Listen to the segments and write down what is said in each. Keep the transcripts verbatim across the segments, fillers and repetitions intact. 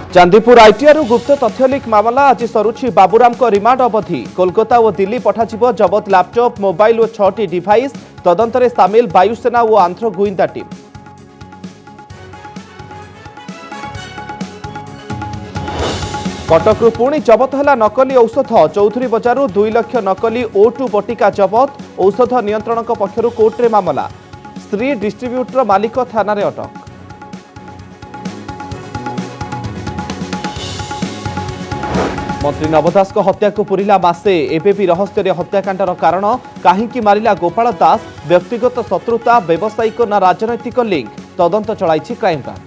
Chandipur ITR गुप्त तथ्य leak मामला आज सरुछि बाबूराम को रिमांड अवधि कोलकाता और दिल्ली पठाजिबो जबत लैपटॉप मोबाइल और छटी डिवाइस तदंतरे सामिल वायुसेना और आंध्र गुइंदा टीम। कटकरू पुणी जबत है नकली औषध चौधरी बजारू दुई लक्ष नकली ओ टू बटिका जबत औषध नियंत्रण पक्षर कोर्टे मामला श्री डिस्ट्रीब्यूटर मालिक थाना अटक। मंत्री नव दास हत्या को पूरिला मासे एबे भी रहस्य हत्याकांडर कारण कहीं मारिला गोपाल दास व्यक्तिगत शत्रुता व्यावसायिक ना राजनैतिक लिंक तदंत चलाई क्राइमब्रांच।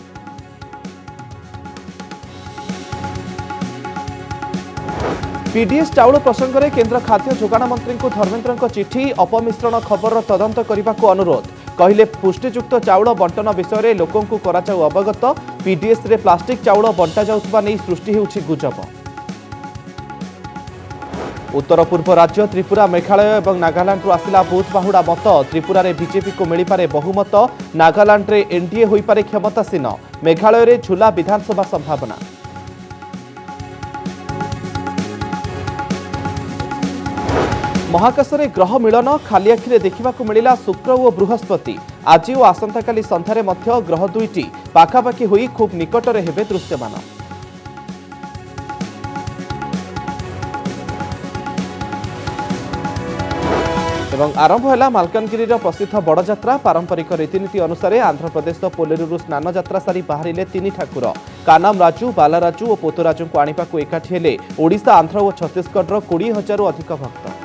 पीडीएस चाउल प्रसंग में केंद्र खाद्य जोगाण मंत्री को धर्मेन्द्र चिठी अपमिश्रण खबर तदंत करने को अनुरोध कहले पुष्टियुक्त चाउल बंटन विषय में लोकों को कराଯାऊ अवगत पीडीएस रे प्लास्टिक चाउल बंटा जाउथबा नै सृष्टि होउछि गुजब। उत्तर पूर्व राज्य त्रिपुरा मेघालय और नागालैंड रु आसिला बूथ बाहुड़ा मत त्रिपुरा रे बीजेपी को मिलिपारे बहुमत नागालैंड रे एनडीए होई पारे क्षमतासीन मेघालय रे झुला विधानसभा संभावना। महाकाश में ग्रह मिलन खाली आखिरे देखा मिला शुक्र और बृहस्पति आज और आसंता काली संध्यारे मध्य ग्रह दुईटी पाखापाखि होई खूब निकटरे हेबे दृश्यमान। एवं आरंभ है मालकानगिरी प्रसिद्ध बड़ जात्रा पारंपरिक रीतिनीति अनुसार आंध्र प्रदेश पोलेरू स्नान जात्रा सारी बाहरिले तीन ठाकुर कानाम राजू बालाराजू और पोतराजू को आने को एकाठी हेले ओडिशा आंध्र और छत्तीसगढ़ कोड़े हजार अधिक भक्त।